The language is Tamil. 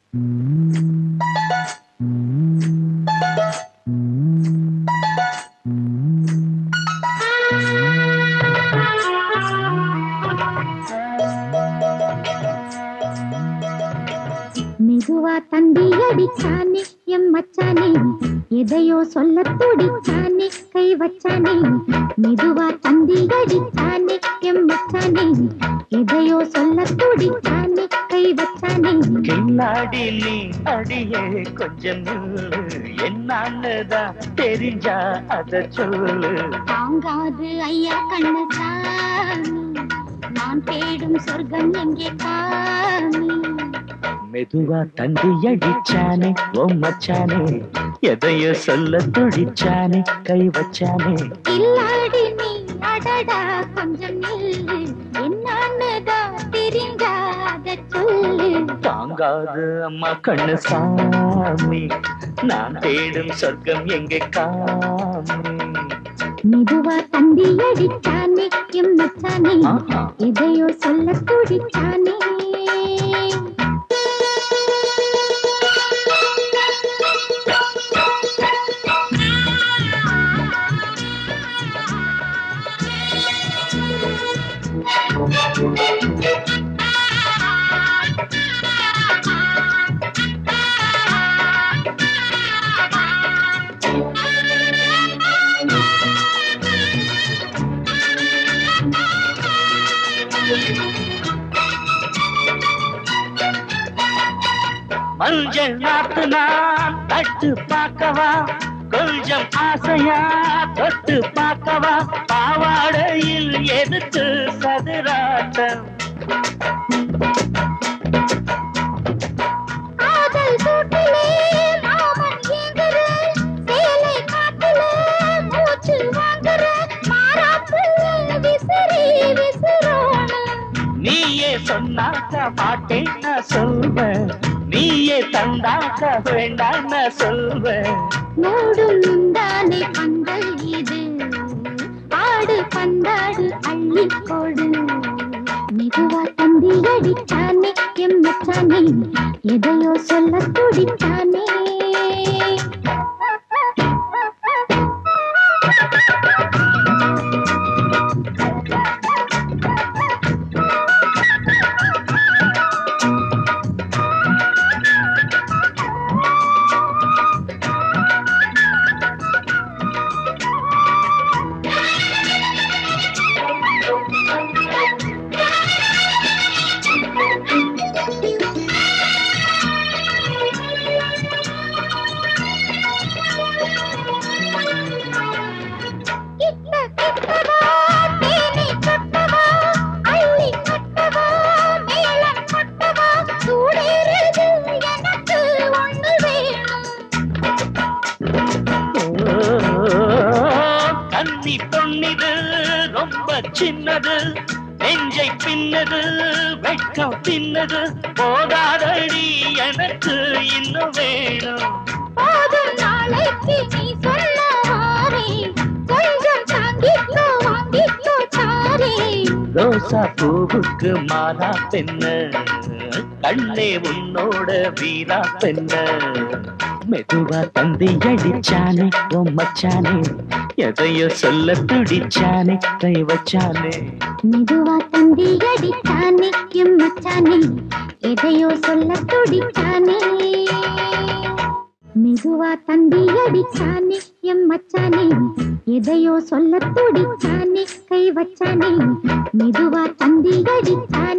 மெதுவா தந்தி அடிச்சானே எம் மச்சானே, எதையோ சொல்ல துடிச்சானே கை வச்சானே. மெதுவா தந்தி அடிச்சானே எம் மச்சானே, எதையோ சொல்ல துடிச்சானே கை வச்சானே. கில்லாடி நீ அடியே கொஞ்சம் என்னதான் தெரிஞ்சா அத சொல்லு. தாங்காது ஐயா கண்ணு சாமி, நான் தேடும் சொர்க்கம் எங்கே காமி. மெதுவா தந்தி அடிச்சானே ஓ மச்சானே, எதையோ சொல்ல துடிச்சானே கை வச்சானே. கில்லாடி நீ அடடா கொஞ்சம் நில்லு, என்னன்னுதான் தெரிஞ்சாத சொல்லு. தாங்காது அம்மா கண்ணு சாமி, நான் தேடும் சொர்க்கம் எங்கே காமி. மெதுவா தந்தி அடிச்சானே எம் மச்சானே, எதையோ சொல்ல துடிச்சானே. மஞ்சள் நாத்து நான் தட்டு பார்க்கவா, கொஞ்சம் ஆசையா தொட்டு பார்க்கவா. பாவாடையில் எதுக்கு சதுராட்டம், காதல் சூட்டிலே மாமன் ஏங்குற, சேலை காட்டுல மூச்சு வாங்குற, மாறாப்புல விசிறி விசிறோணும். நீயே சொன்னாக்க மாட்டேன் நான் சொல்வேன், நீயே தந்தாக்க வேண்டாம் நான் சொல்வேன். மூடும் முந்தானை பந்தல் இது, ஆடு பந்தாடு அள்ளிக்கோடு. மெதுவா தந்தி அடிச்சானே எம் மச்சானே, எதையோ சொல்ல துடிச்சானே. கன்னி பொன்னிது ரொம்ப சின்னது, நெஞ்சை பின்னது வெட்கம் பின்னது. போதாதடி எனக்கு இன்னும் வேணும். போதும் நாளைக்கு நீ சொல்ல வாரே, கொஞ்சம் தாங்கிக்கோ வாங்கிக்கோ தாரே. ரோசா பூவுக்கு மாலா பெண்ண, கண்ணே உன்னோட வீரா பெண்ண. மெதுவா தந்தி அடிச்சானே ஓ மச்சானே, எதையோ சொல்ல துடிச்சானே கை வச்சானே. மெதுவா தந்தி அடிச்சானே எம் மச்சானே, எதையோ சொல்ல துடிச்சானே. மெதுவா தந்தி அடிச்சானே எம் மச்சானே, எதையோ சொல்ல துடிச்சானே கை வச்சானே. மெதுவா தந்தி அடிச்சானே